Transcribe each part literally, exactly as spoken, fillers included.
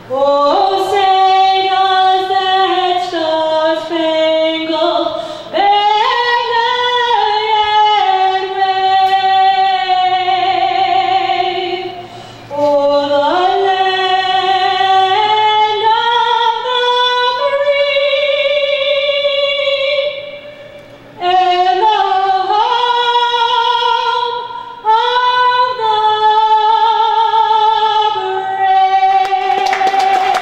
Oh, say does that star-spangled banner yet wave o'er the land of the free and the home of the brave.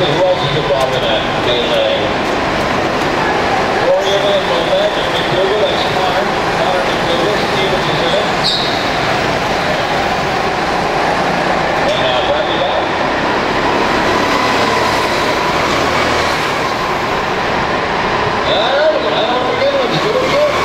see, who else is involved in that melee? Oriental and Moment, and McDougal, that's Connor. Connor McDougal, Stevens is in it. And now Bradley Bell. All right, well, I don't forget, let's do it again.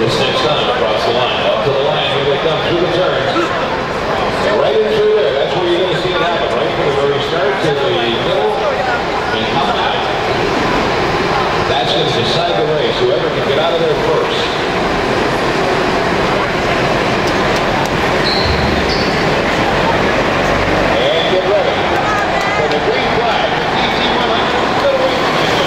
This next time across the line, up to the line, here they come through the turns. Right in through there, that's where you're going to see it happen, right from the very start to the middle and come out. That's going to decide the race, whoever can get out of there first. And get ready for the green flag, the P T one hundred Middleweight Feature.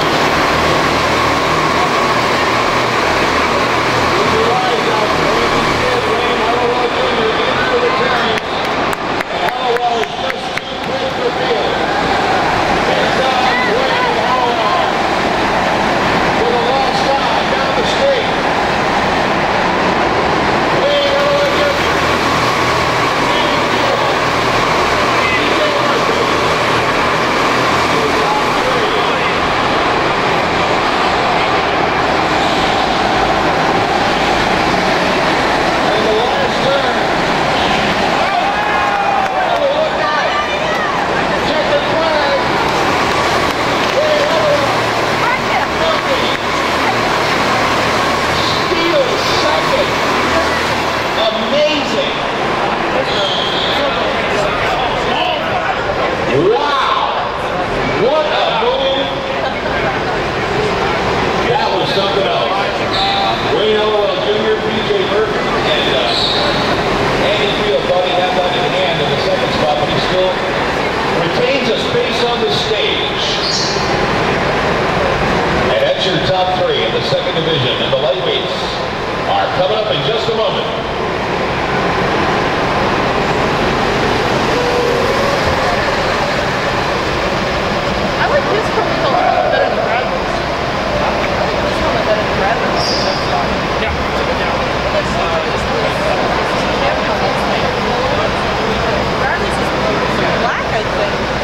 Keep your eyes out, Wayne Smith, Wayne Hallowell Junior into the turns. And Hallowell is just too quick for field. Here comes Wayne Hallowell with a long slide down the straight. Wayne Hallowell Junior And the last turn. Oh, look out. Checkered flag. Wayne Hallowell. Steals second. Amazing. Wow. What a move. That was something else. Wayne Hallowell Junior, P J Murphy, and uh, Andy Field thought he had that in hand in the second spot, but he still retains a space on the stage. And that's your top three in the second division, and the lightweights are coming up in just a moment. I like this one a little better than Bradley's. I think this one is better than Bradley's. Yeah. Bradley's is black, I think.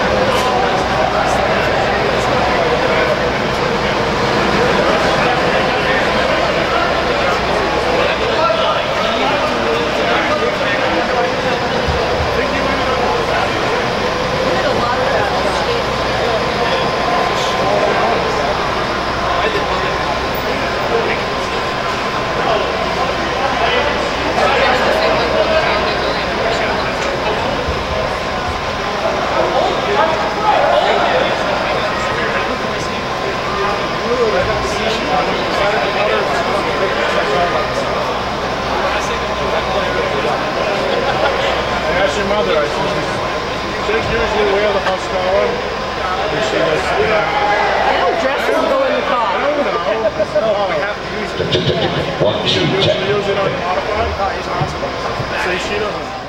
Ask your mother, I think. She's usually where the house going. And she was, I don't dress and go in the car. I don't know. No, we have to use it. One, two, check. Use it on the modified? No, he's not supposed to. See, she doesn't.